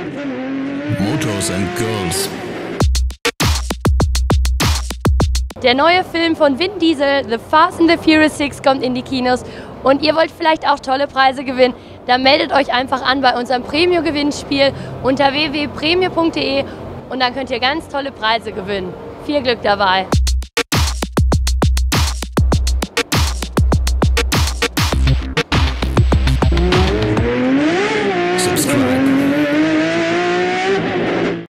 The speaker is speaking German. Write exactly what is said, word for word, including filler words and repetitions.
Motors and Girls. Der neue Film von Vin Diesel, The Fast and the Furious six, kommt in die Kinos und ihr wollt vielleicht auch tolle Preise gewinnen, dann meldet euch einfach an bei unserem Premio-Gewinnspiel unter w w w punkt premio punkt de und dann könnt ihr ganz tolle Preise gewinnen. Viel Glück dabei!